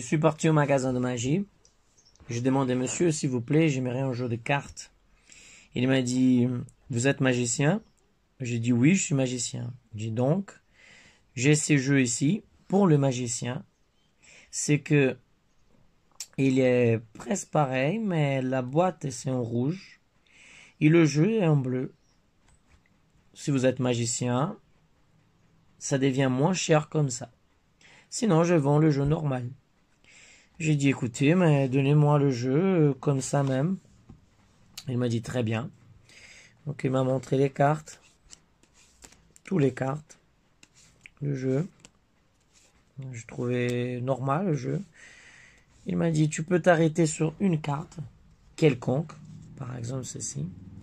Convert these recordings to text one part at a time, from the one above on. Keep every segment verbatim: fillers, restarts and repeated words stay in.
suis parti au magasin de magie. Je demandais, monsieur, s'il vous plaît, j'aimerais un jeu de cartes. Il m'a dit, vous êtes magicien? J'ai dit, oui, je suis magicien. Il dit, donc, j'ai ces jeux ici pour le magicien. C'est que il est presque pareil, mais la boîte c'est en rouge et le jeu est en bleu. Si vous êtes magicien, ça devient moins cher comme ça. Sinon, je vends le jeu normal. J'ai dit, écoutez, mais donnez-moi le jeu comme ça même. Il m'a dit, très bien. Donc, il m'a montré les cartes. Tous les cartes. Le jeu. Je trouvais normal le jeu. Il m'a dit, tu peux t'arrêter sur une carte, quelconque. Par exemple, ceci.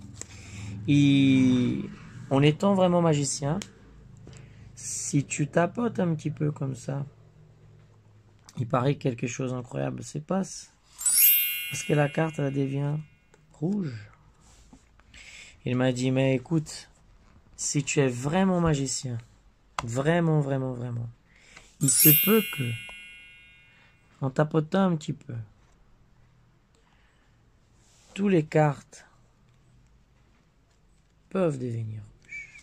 Et en étant vraiment magicien, si tu tapotes un petit peu comme ça, il paraît que quelque chose d'incroyable se passe. Parce que la carte, elle devient rouge. Il m'a dit, mais écoute, si tu es vraiment magicien, vraiment, vraiment, vraiment, il se peut que, en tapotant un petit peu, toutes les cartes peuvent devenir rouges.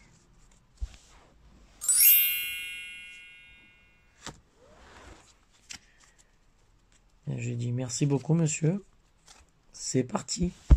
J'ai dit, merci beaucoup, monsieur. C'est parti.